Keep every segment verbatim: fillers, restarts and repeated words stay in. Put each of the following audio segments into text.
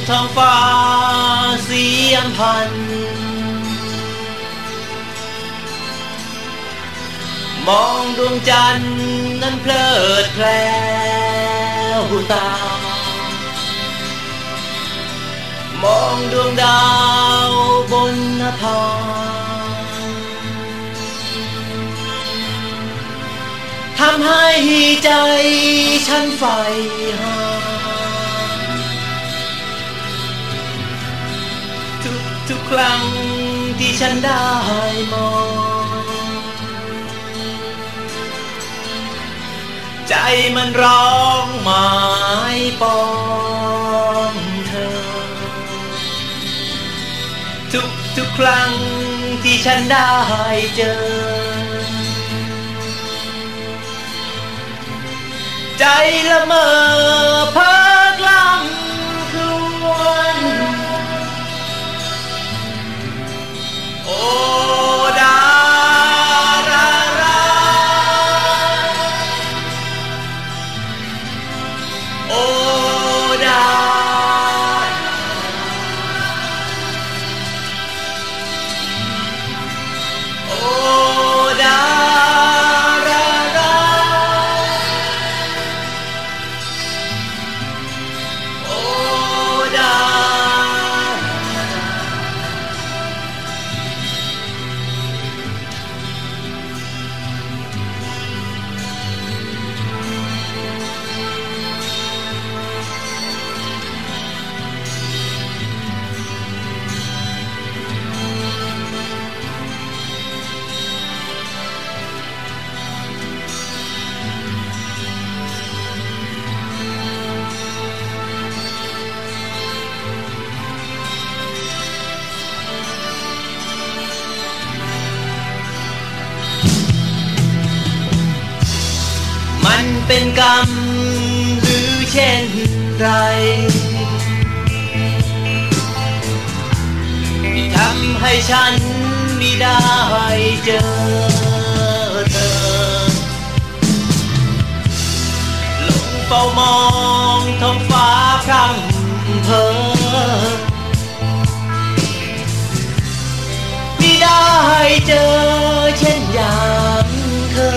ท้องฟ้าสีอัมพันธ์มองดวงจันทร์นั้นเพลิดเพลินตามองดวงดาวบนนภาทำให้ใจฉันใฝ่หาทุกทุกครั้งที่ฉันได้มองใจมันร้องหมายปองเธอทุกทุกครั้งที่ฉันได้เจอใจละเมอเพ้อกล้ำครวนโอ้ดาราราโอ้ดาโอ้ดามันเป็นกรรมหรือเช่นไรที่ทำให้ฉันไม่ได้เจอเธอลงเฝ้ามองท้องฟ้าพร่ำเพ้อไม่ได้เจอเช่นอย่างเธอ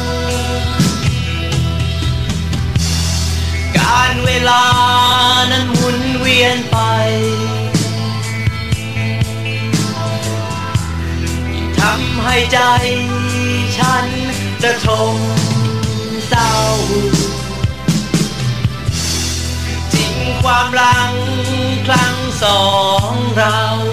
การเวลานั้นหมุนเวียนไปทำให้ใจฉันจะทงเศร้าจริงความหลังครั้งสองเรา